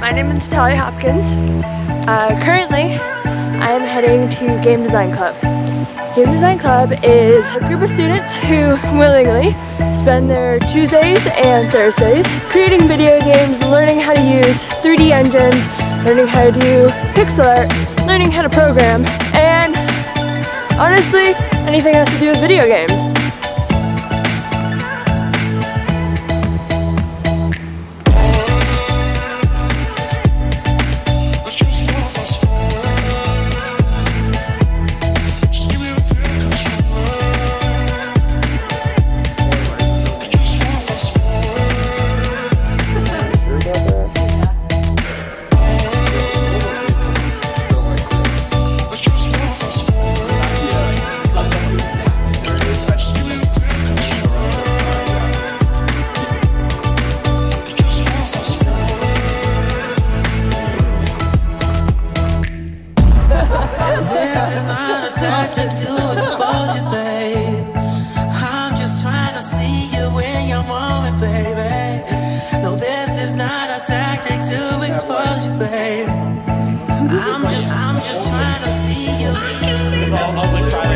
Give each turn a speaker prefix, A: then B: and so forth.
A: My name is Talia Hopkins. Currently, I am heading to Game Design Club. Game Design Club is a group of students who willingly spend their Tuesdays and Thursdays creating video games, learning how to use 3D engines, learning how to do pixel art, learning how to program, and honestly, anything that has to do with video games.
B: To expose you, babe. I'm just trying to see you when you're moving, baby. No, this is not a tactic to expose you, babe. I'm just trying to see you.